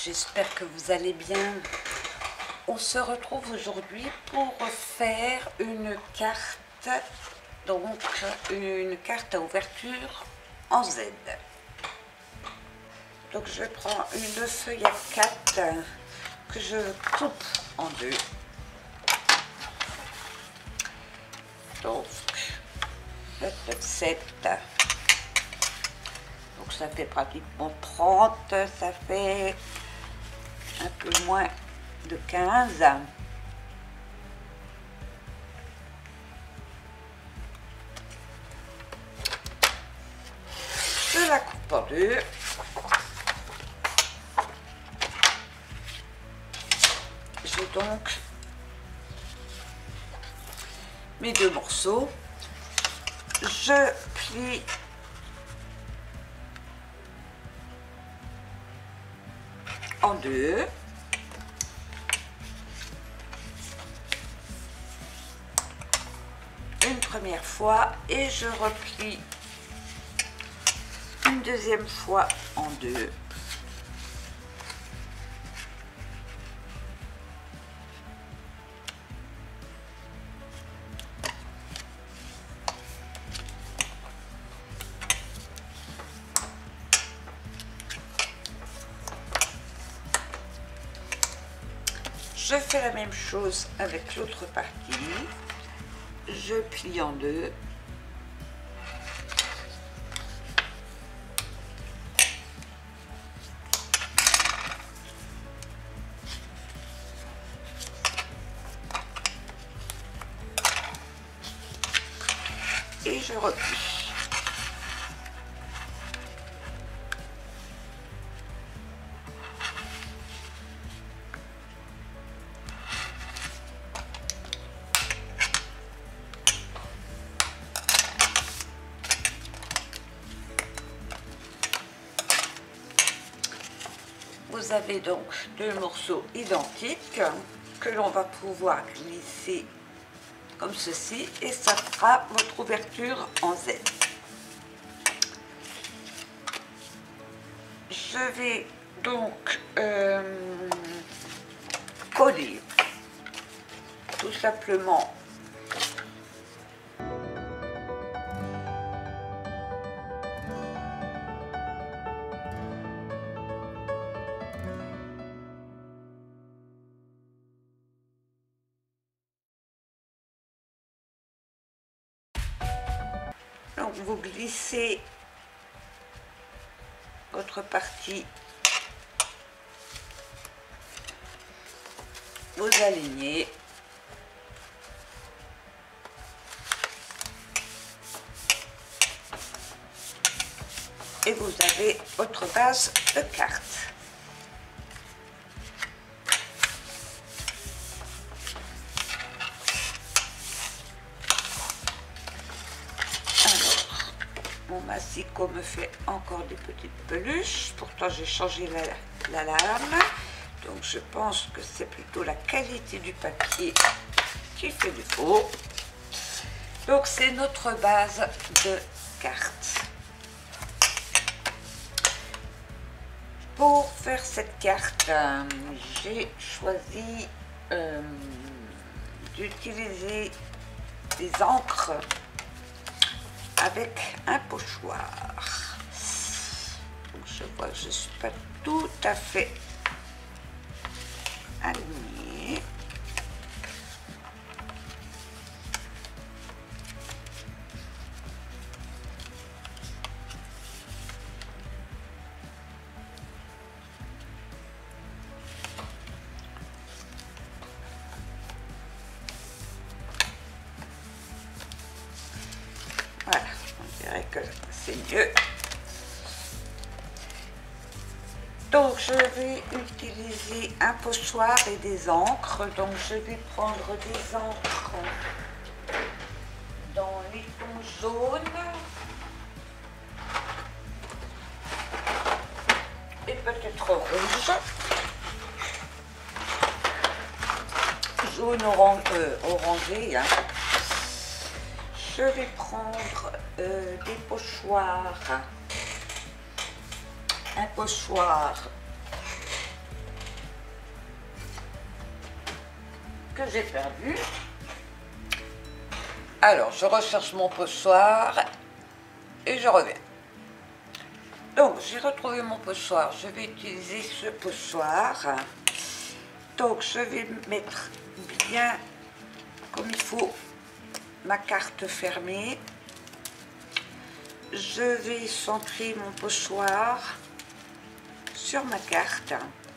j'espère que vous allez bien. On se retrouve aujourd'hui pour faire une carte, donc une carte à ouverture en Z. Donc je prends une feuille à 4 que je coupe en deux. Donc le 7. Donc ça fait pratiquement 30, ça fait un peu moins de 15. Je la coupe en deux. J'ai donc mes deux morceaux. Je plie en deux. Une première fois et je replie une deuxième fois en deux. Je fais la même chose avec l'autre partie. Je plie en deux. Et je replie. Vous avez donc deux morceaux identiques que l'on va pouvoir glisser comme ceci et ça fera votre ouverture en Z. Je vais donc coller tout simplement donc vous glissez votre partie, vous alignez et vous avez votre base de carte. Mon massicot me fait encore des petites peluches, pourtant j'ai changé la lame, donc je pense que c'est plutôt la qualité du papier qui fait défaut. Donc c'est notre base de carte. Pour faire cette carte, j'ai choisi d'utiliser des encres avec un pochoir. Donc je vois que je ne suis pas tout à fait alignée. Voilà, on dirait que c'est mieux. Donc je vais utiliser un pochoir et des encres. Donc je vais prendre des encres dans les tons jaunes et peut-être rouge. Jaune orangé. Hein. Je vais prendre des pochoirs, un pochoir que j'ai perdu. Alors, je recherche mon pochoir et je reviens. Donc, j'ai retrouvé mon pochoir. Je vais utiliser ce pochoir. Donc, je vais mettre bien comme il faut ma carte fermée. Je vais centrer mon pochoir sur ma carte.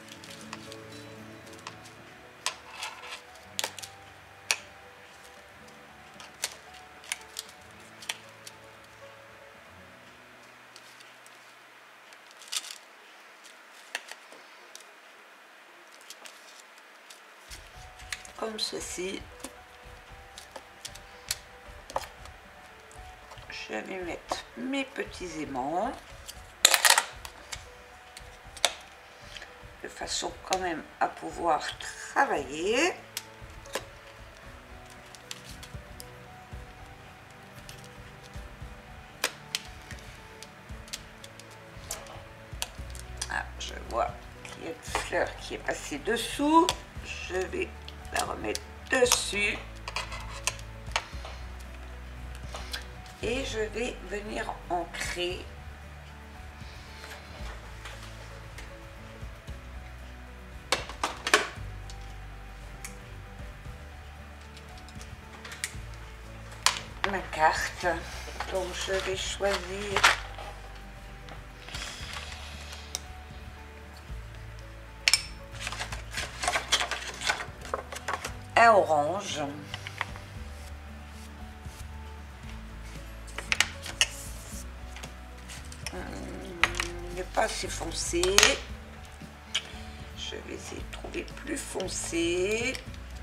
Comme ceci. Je vais mettre mes petits aimants de façon quand même à pouvoir travailler. Ah, je vois qu'il y a une fleur qui est passée dessous. Je vais la remettre dessus et je vais venir ancrer ma carte. Donc je vais choisir un orange. Il n'est pas assez foncé. Je vais essayer de trouver plus foncé.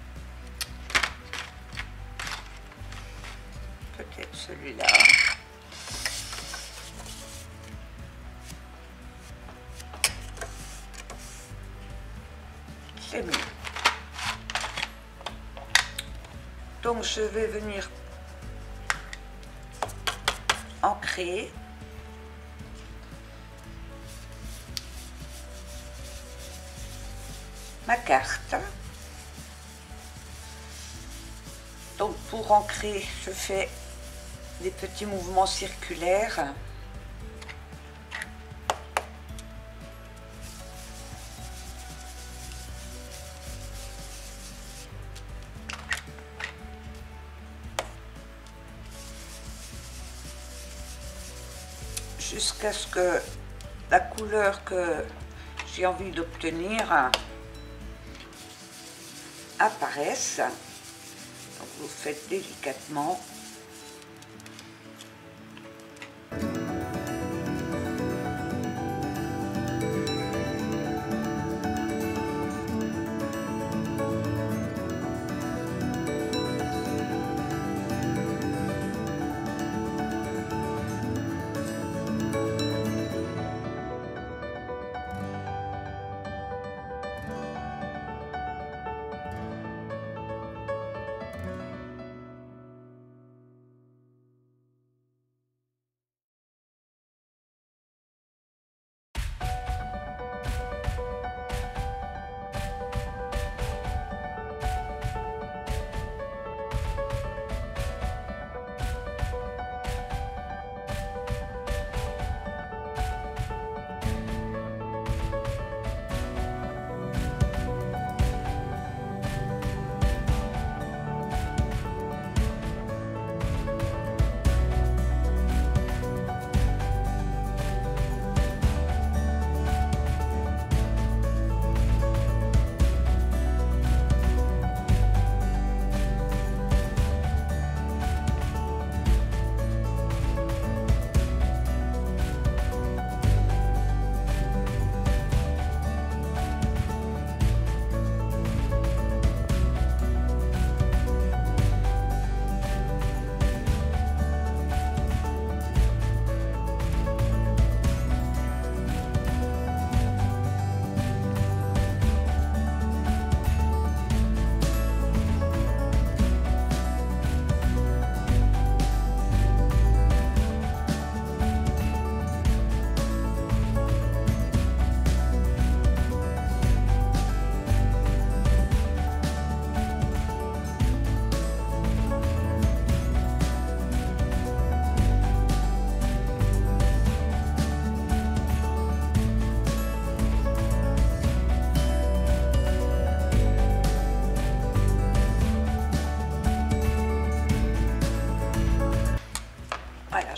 Peut-être celui-là. C'est mieux. Donc je vais venir ancrer ma carte. Donc pour ancrer, je fais des petits mouvements circulaires. Jusqu'à ce que la couleur que j'ai envie d'obtenir apparaisse. Donc vous faites délicatement.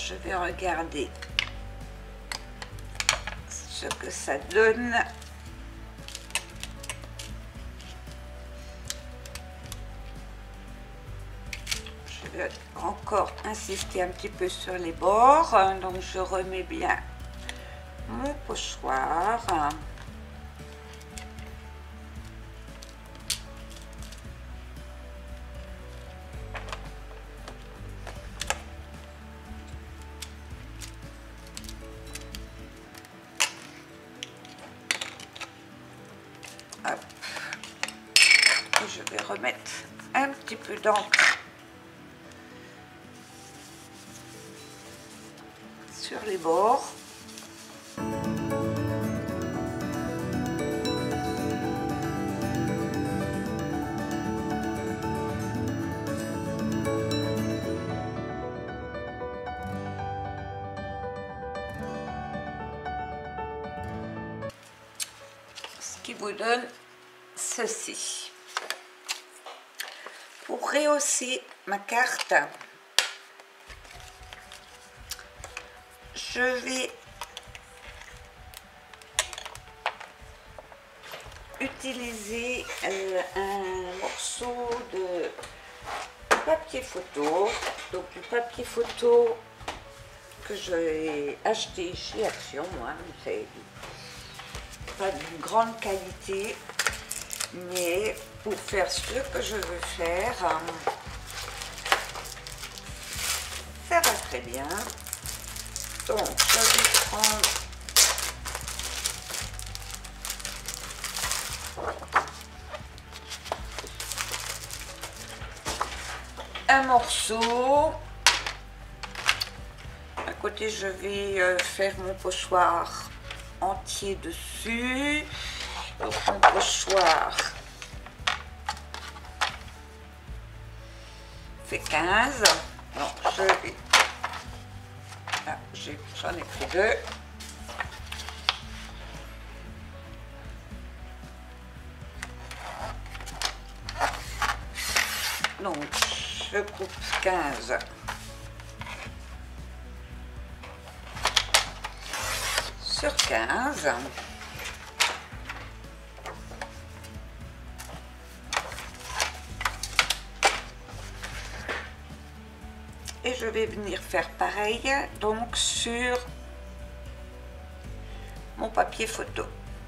je vais regarder ce que ça donne. Je vais encore insister un petit peu sur les bords, donc je remets bien mon pochoir. Hop. Et je vais remettre un petit peu d'encre sur les bords. Ce qui vous donne ceci. Pour rehausser ma carte, je vais utiliser un morceau de papier photo, donc du papier photo que j'ai acheté chez Action, moi, c'est pas d'une grande qualité, mais pour faire ce que je veux faire, ça va très bien. Donc je vais prendre un morceau. À côté, je vais faire mon pochoir entier dessus. Donc mon pochoir fait 15. Donc je vais... Ah, j'en ai pris 2. Donc je coupe 15 sur 15. Et je vais venir faire pareil donc sur mon papier photo.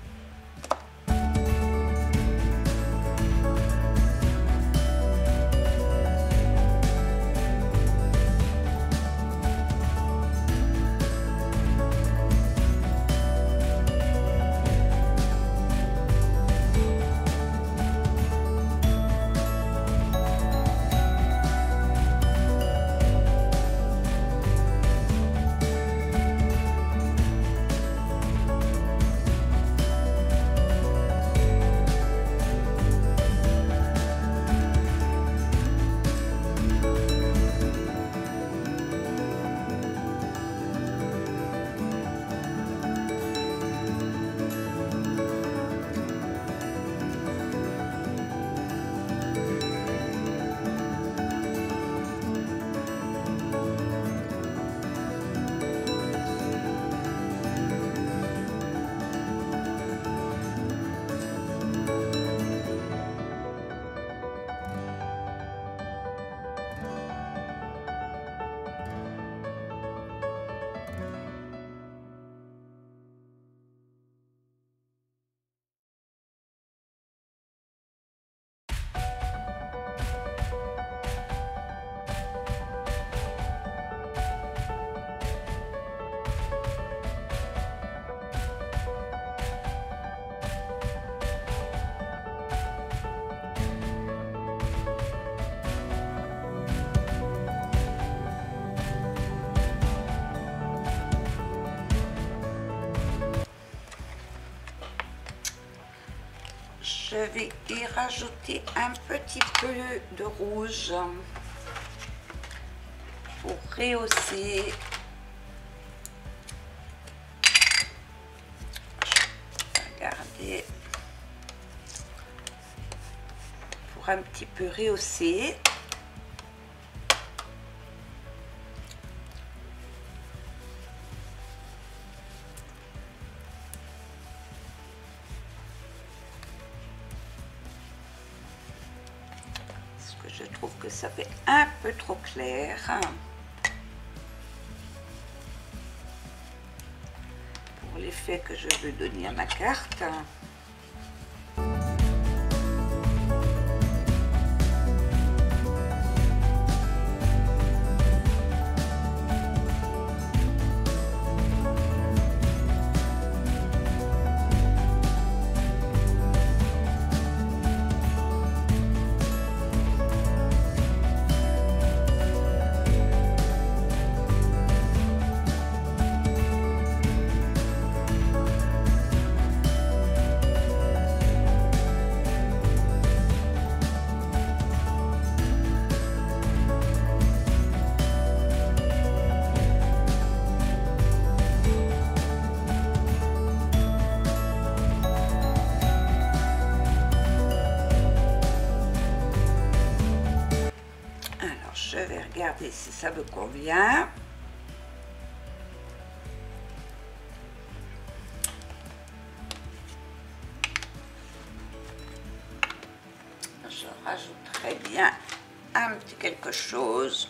Je vais y rajouter un petit peu de rouge pour rehausser. Regardez, pour un petit peu rehausser. Je trouve que ça fait un peu trop clair pour l'effet que je veux donner à ma carte. Je vais regarder si ça me convient. Je rajouterai bien un petit quelque chose.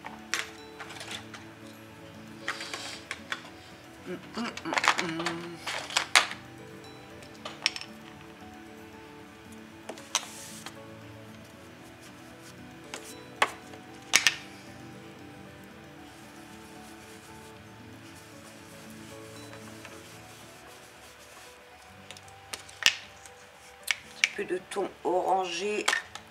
Peu de ton orangé.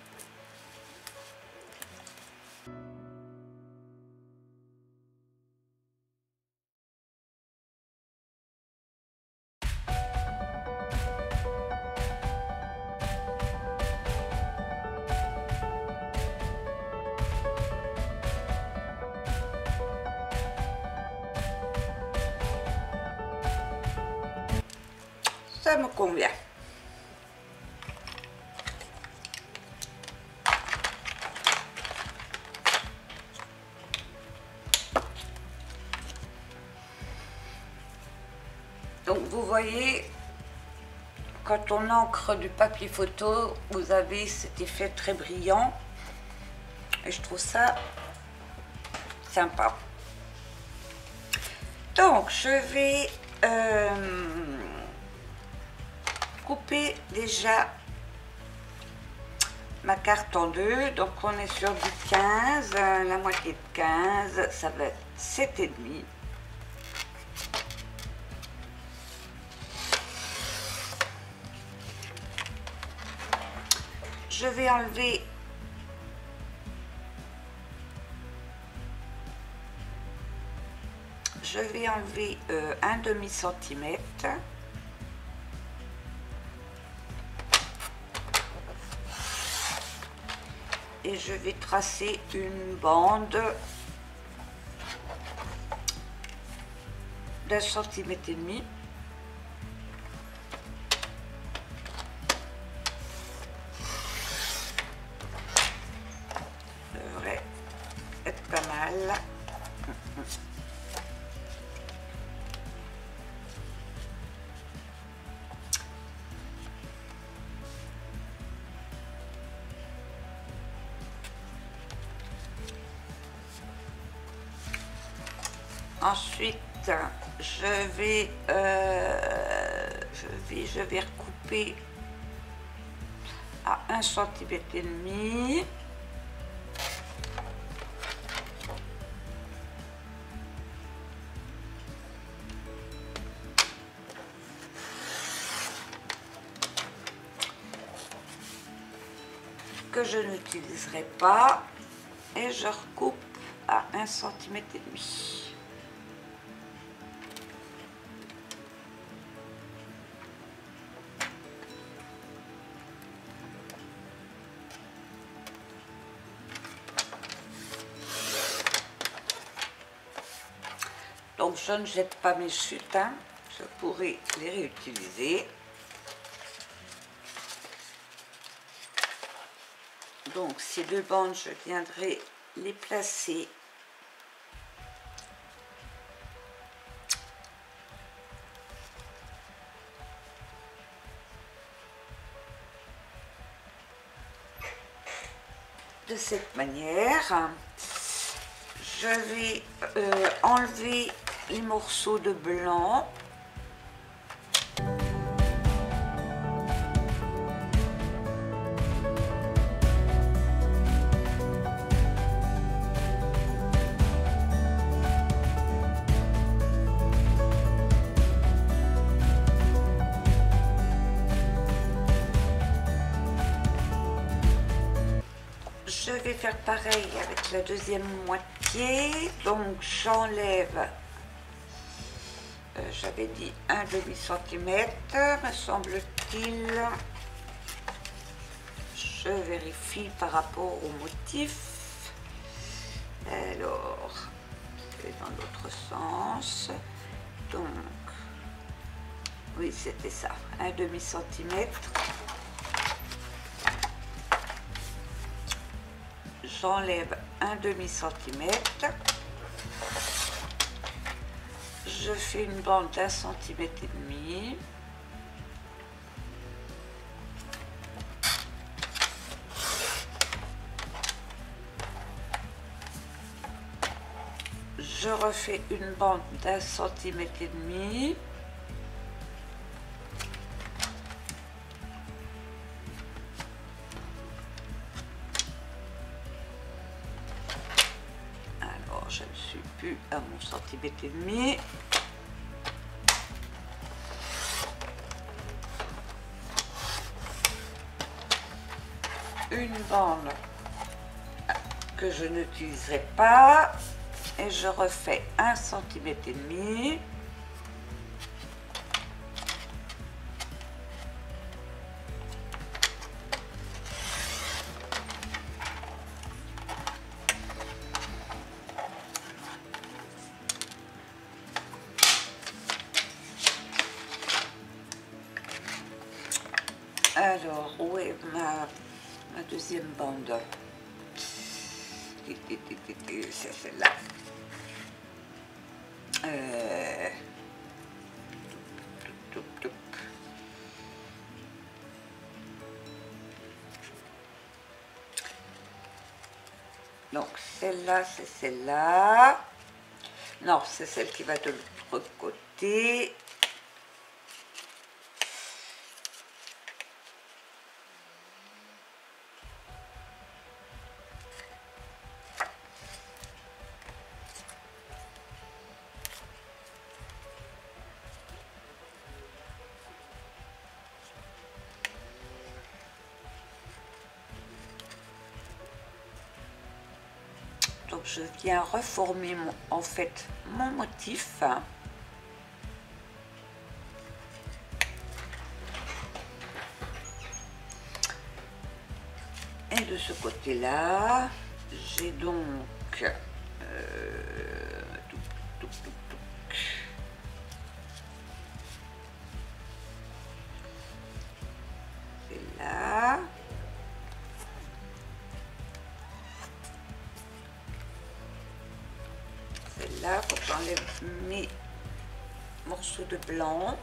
Ça me convient. Donc vous voyez, quand on encre du papier photo, vous avez cet effet très brillant et je trouve ça sympa. Donc je vais couper déjà ma carte en deux. Donc on est sur du 15, la moitié de 15, ça va être 7,5. Je vais enlever un demi-centimètre et je vais tracer une bande d'1,5 centimètre. Devrait être pas mal. Ensuite, je vais recouper à 1,5 centimètre. Que je n'utiliserai pas et je recoupe à 1,5 centimètre. Donc je ne jette pas mes chutes, hein. Je pourrais les réutiliser. Donc ces deux bandes, je viendrai les placer de de cette manière. Je vais enlever les morceaux de blanc. Je vais faire pareil avec la deuxième moitié, donc j'enlève, j'avais dit un demi-centimètre, me semble-t-il. Je vérifie par rapport au motif. Alors, c'est dans l'autre sens, donc, oui c'était ça, un demi-centimètre. J'enlève un demi-centimètre, je fais une bande d'1,5 cm. Je refais une bande d'1,5 cm. Je ne suis plus à mon centimètre et demi. Une bande que je n'utiliserai pas et je refais 1,5 cm. Alors, où est ma deuxième bande? C'est celle-là. Donc, celle-là, c'est celle-là. Non, c'est celle qui va de l'autre côté. Donc je viens reformer en fait mon motif. Et de ce côté-là, j'ai donc c'est là. Là, faut que j'enlève mes morceaux de blanc.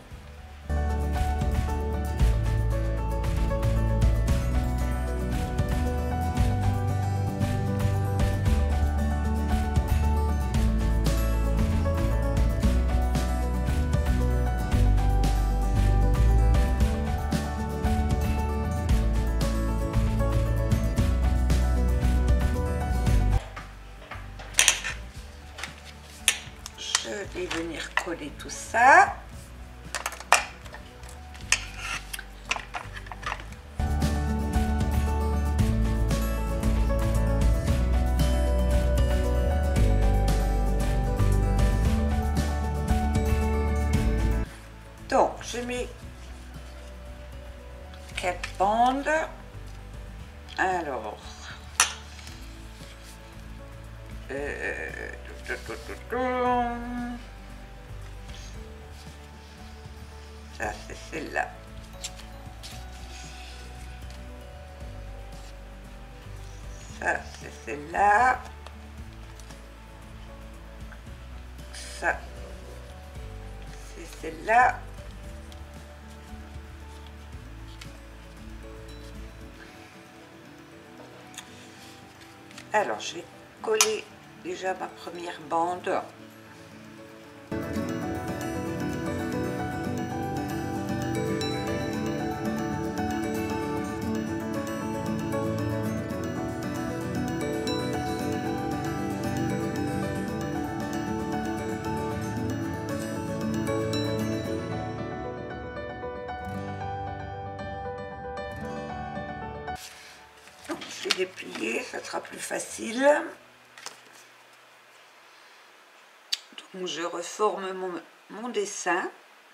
Je vais venir coller tout ça. Donc, je mets 4 bandes. Alors, ça c'est celle-là. Ça c'est celle-là. Ça c'est celle-là. Alors, je vais coller déjà ma première bande. Donc, je vais déplier, ça sera plus facile. Donc, je reforme mon dessin.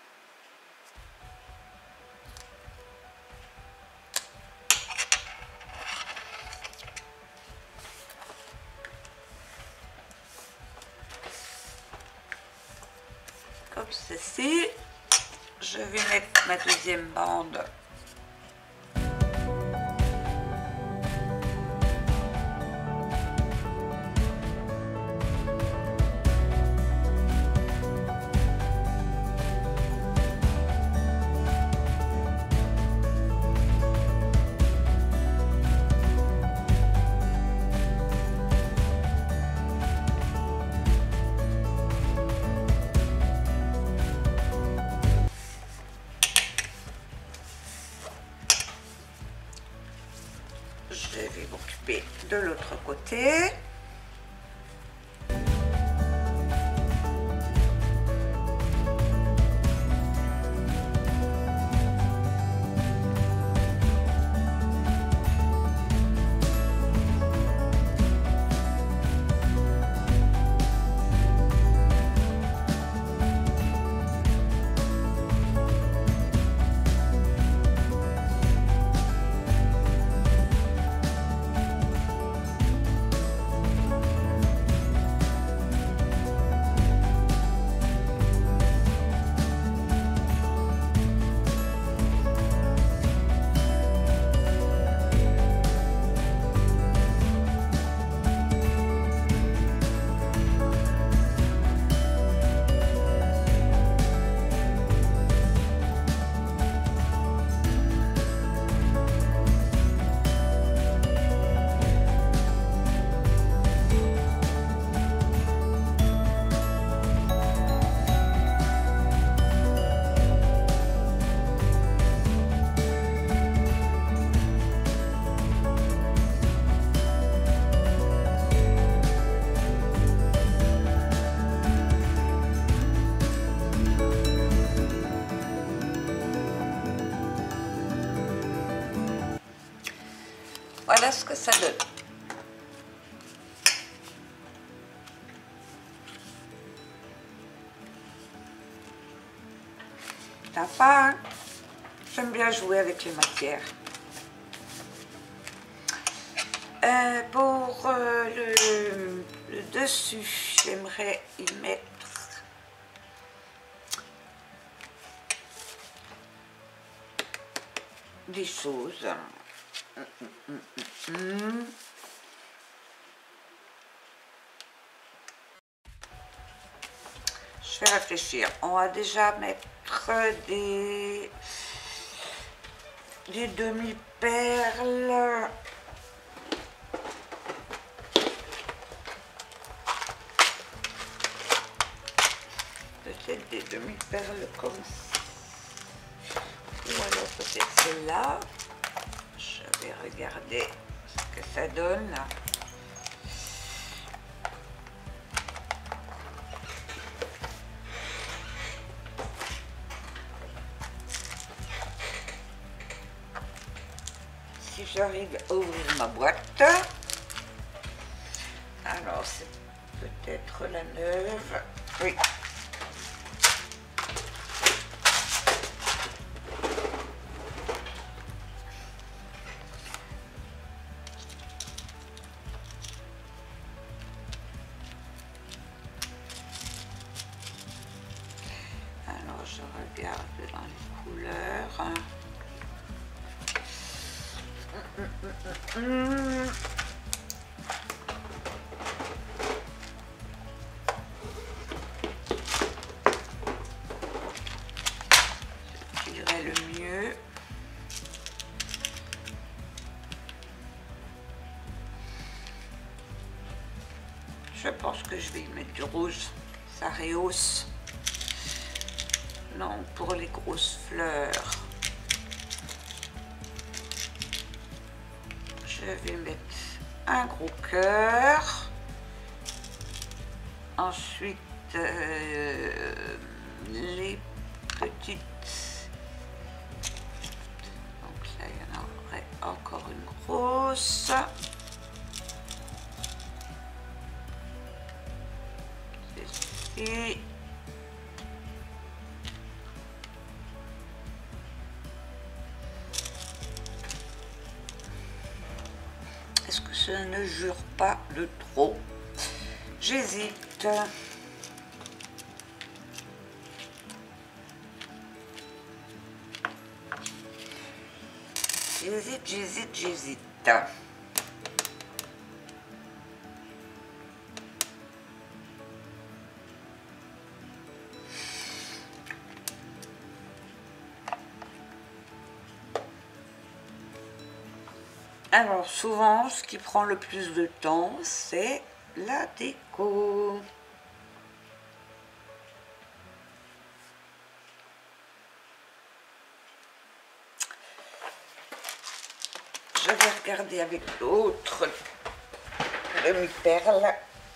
Comme ceci. Je vais mettre ma deuxième bande. Je vais m'occuper de l'autre côté. Voilà ce que ça donne. Sympa, hein? J'aime bien jouer avec les matières. Pour le dessus, j'aimerais y mettre des choses. Je vais réfléchir. On va déjà mettre des demi-perles. Peut-être des demi-perles comme ça. Ou alors peut-être celle-là. Je vais regarder ce que ça donne. Si j'arrive à ouvrir ma boîte. Alors c'est peut-être la neuve. Oui. Alors je regarde dans les couleurs. Je dirais le mieux. Je pense que je vais y mettre du rouge, ça rehausse. Non, pour les grosses fleurs, je vais mettre un gros cœur. Ensuite, les petites. Donc là, il y en aurait encore une grosse. Celle-ci. Est-ce que ça ne jure pas de trop? J'hésite. J'hésite. Alors souvent, ce qui prend le plus de temps, c'est la déco. Je vais regarder avec l'autre demi-perle.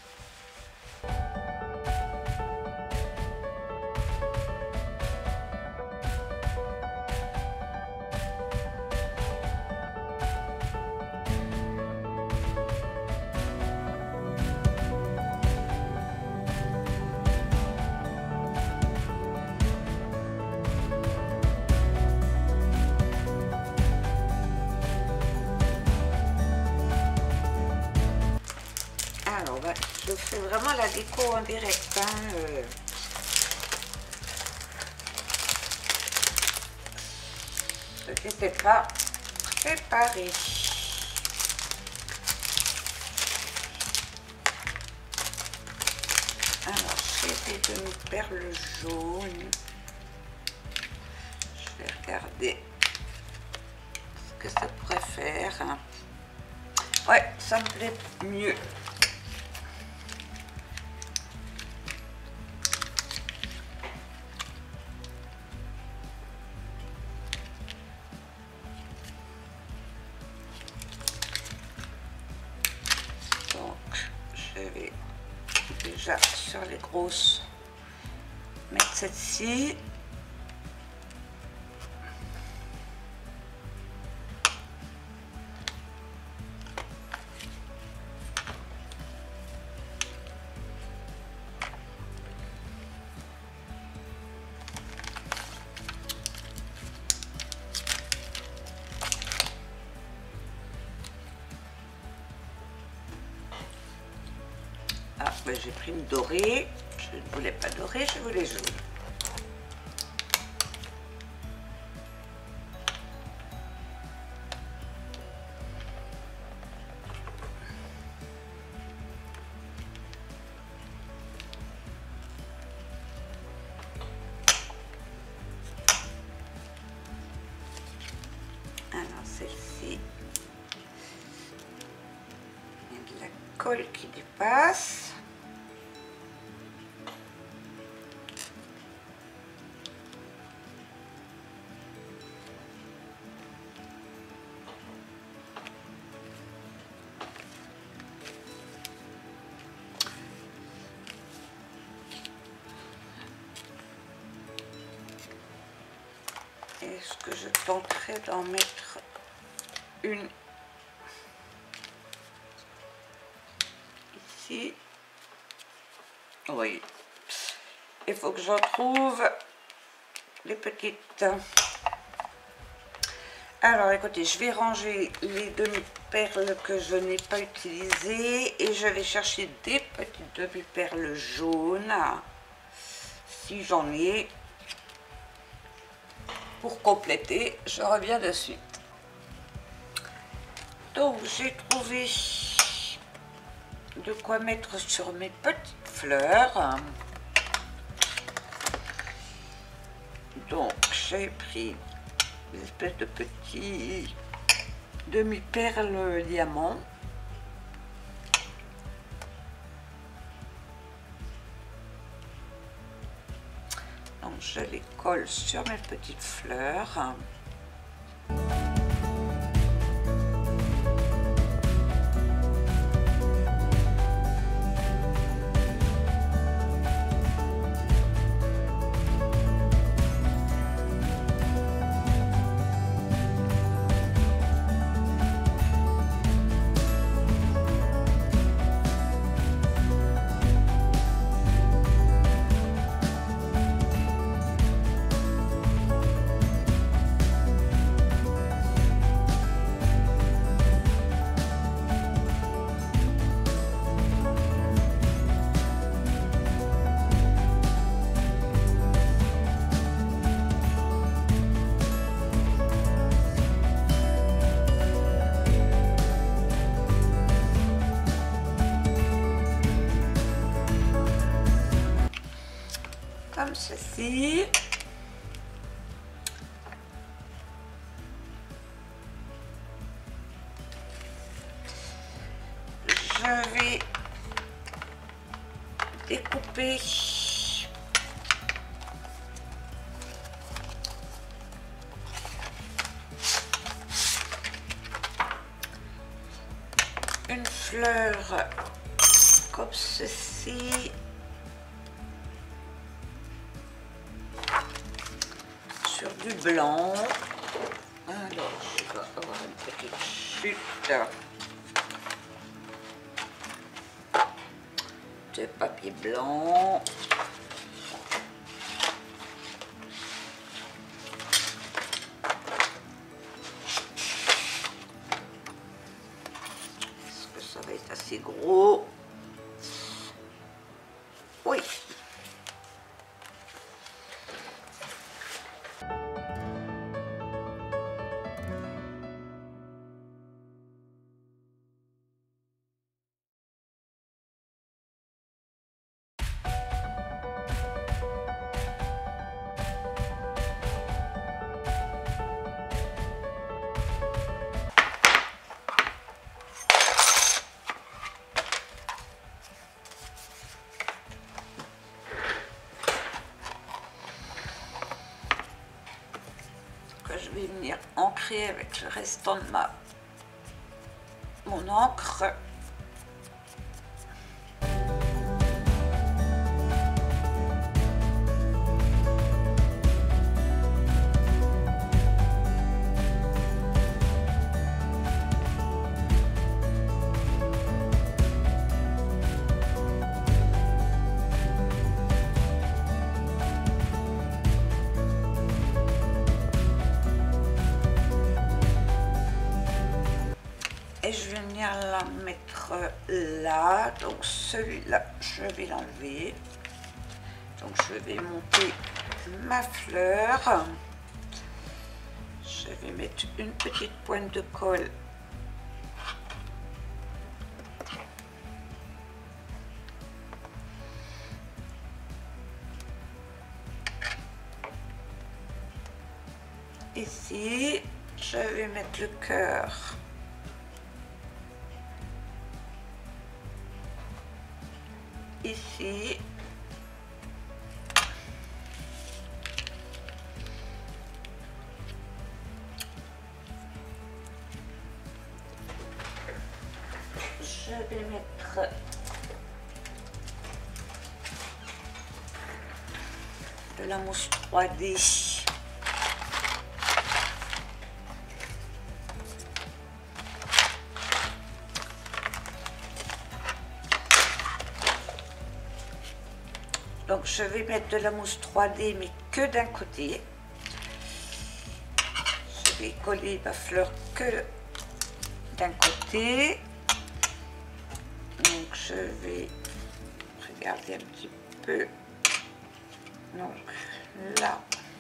Alors, je fais vraiment la déco en direct. Ce qui n'était pas préparé. Alors, j'ai des demi-perles jaunes. Je vais regarder ce que ça pourrait faire. Ouais, ça me plaît mieux. Déjà sur les grosses, mettre celle-ci. Ah, ben j'ai pris une dorée. Je ne voulais pas dorée, je voulais jaune. Alors celle-ci, il y a de la colle qui dépasse. Est-ce que je tenterai d'en mettre une ici? Oui. Il faut que j'en trouve les petites. Alors écoutez, je vais ranger les demi-perles que je n'ai pas utilisées et je vais chercher des petites demi-perles jaunes, si j'en ai. Pour compléter, je reviens de suite. Donc j'ai trouvé de quoi mettre sur mes petites fleurs. Donc j'ai pris une espèce de petit demi-perle diamant. je les colle sur mes petites fleurs. Comme ceci. Je vais découper une fleur comme ceci. Sur du blanc. Alors, je vais avoir une petite chute de papier blanc. Est-ce que ça va être assez gros? Oui. Je vais venir ancrer avec le restant de mon encre. Et je vais venir la mettre là. Donc celui-là, je vais l'enlever. Donc je vais monter ma fleur. Je vais mettre une petite pointe de colle ici. Je vais mettre le cœur ici. Je vais mettre de la mousse 3D. Donc je vais mettre de la mousse 3D mais que d'un côté. Je vais coller ma fleur que d'un côté. Donc je vais regarder un petit peu. Donc là.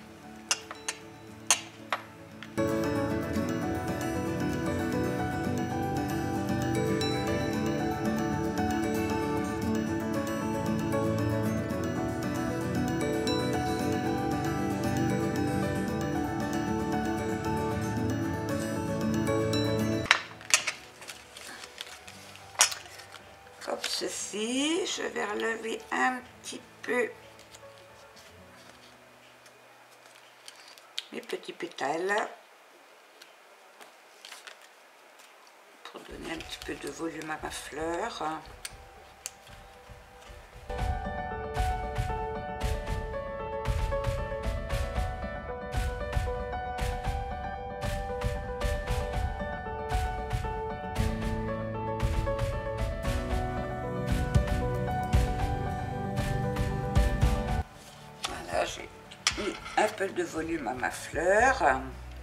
Comme ceci, je vais relever un petit peu petits pétales pour donner un petit peu de volume à ma fleur. Voilà, j'ai mis un peu de volume à ma fleur.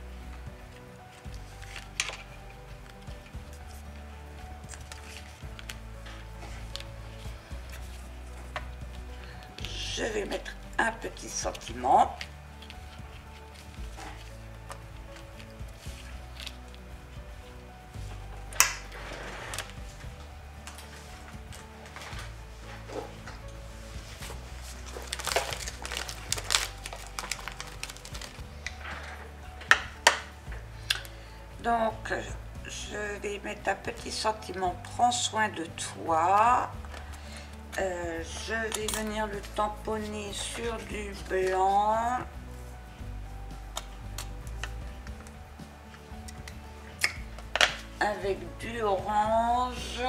Je vais mettre un petit sentiment. Donc, je vais mettre un petit sentiment, prends soin de toi. Je vais venir le tamponner sur du blanc. Avec du orange.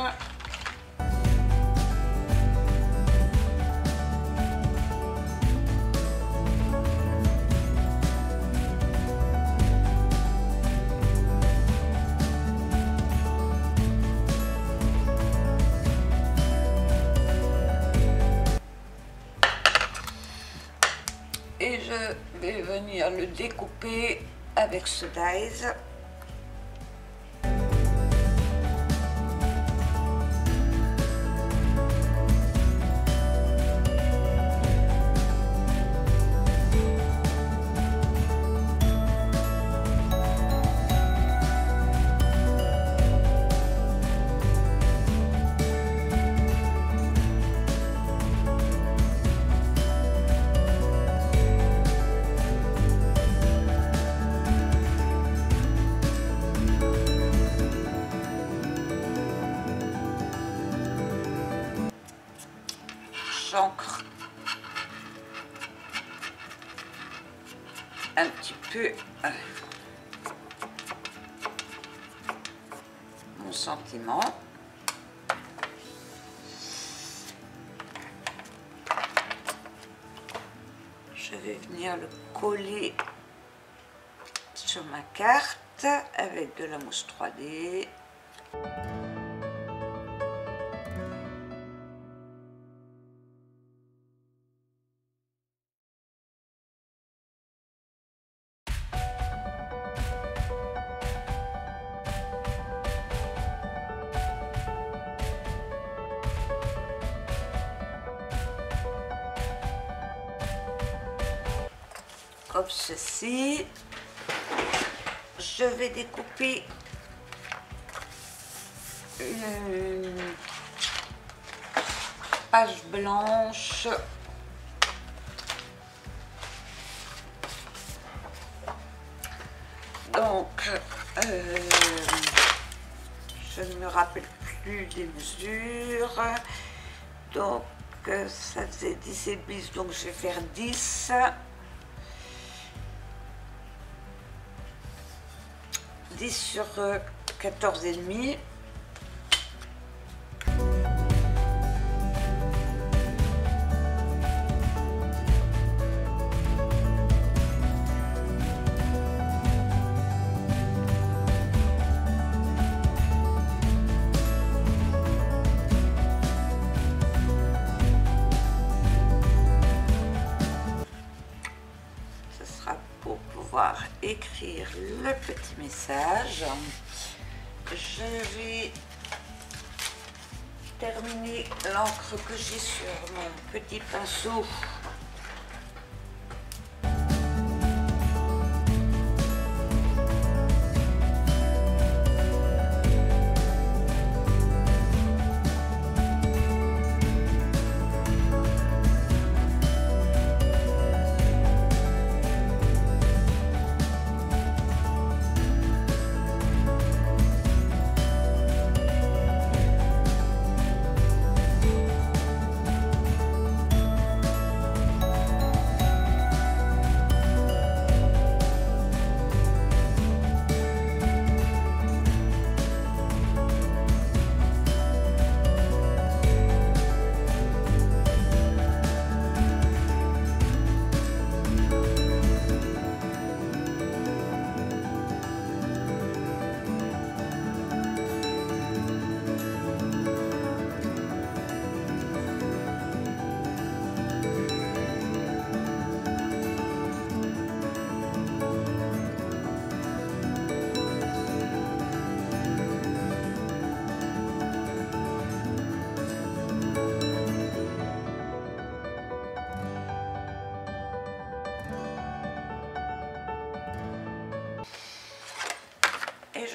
Et je vais venir le découper avec ce dies. J'ancre un petit peu mon sentiment. Je vais venir le coller sur ma carte avec de la mousse 3D. Comme ceci. Je vais découper une page blanche donc je ne me rappelle plus des mesures, donc ça faisait 10 et 10, donc je vais faire 10. 10 sur 14 et demi. Ce sera pour pouvoir écrire le petit message. Je vais terminer l'encre que j'ai sur mon petit pinceau.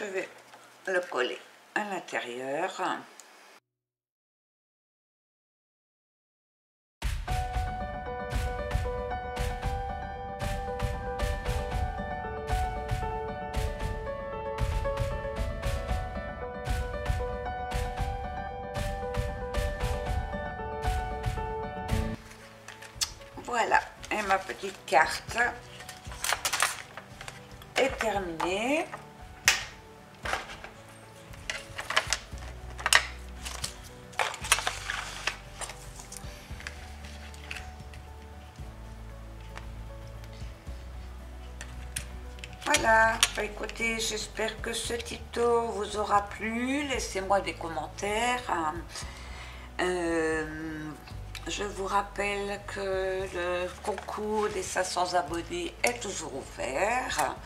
vais le coller à l'intérieur. Voilà, et ma petite carte est terminée. Voilà, bah écoutez, j'espère que ce tuto vous aura plu. Laissez-moi des commentaires. Je vous rappelle que le concours des 500 abonnés est toujours ouvert.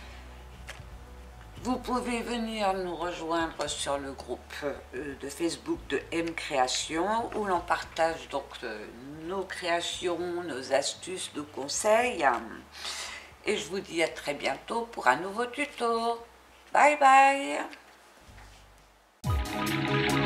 Vous pouvez venir nous rejoindre sur le groupe de Facebook de M Création où l'on partage donc nos créations, nos astuces, nos conseils. Et je vous dis à très bientôt pour un nouveau tuto. Bye bye!